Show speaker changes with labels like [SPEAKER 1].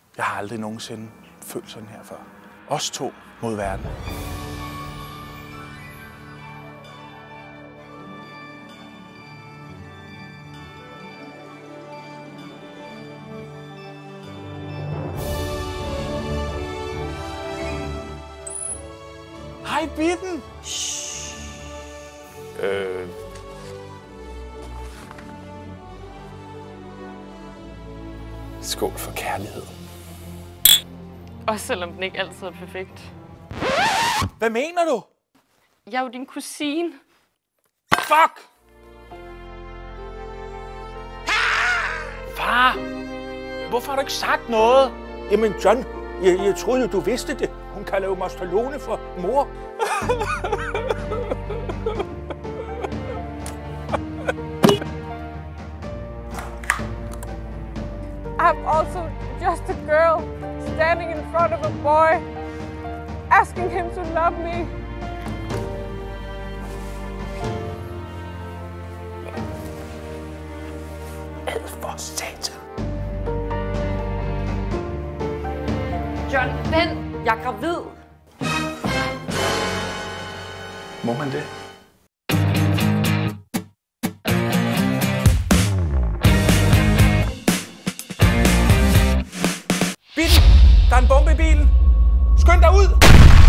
[SPEAKER 1] Jeg har aldrig nogensinde følt sådan her før. Os to mod verden. Hej, Bitten! Skål for kærlighed.
[SPEAKER 2] Også selvom den ikke altid er perfekt.
[SPEAKER 1] Hvad mener du?
[SPEAKER 2] Jeg er jo din kusine.
[SPEAKER 1] Fuck! Far! Hvorfor har du ikke sagt noget?
[SPEAKER 3] Jamen John, jeg troede du vidste det. Hun kalder jo Moster Lone for mor.
[SPEAKER 4] I'm also just a girl standing in front of a boy, asking him to love me.
[SPEAKER 1] Ad for satan.
[SPEAKER 2] John, vent! Jeg er gravid.
[SPEAKER 1] Må man det?
[SPEAKER 3] Bitten, der er en bombe i bilen. Skynd dig ud!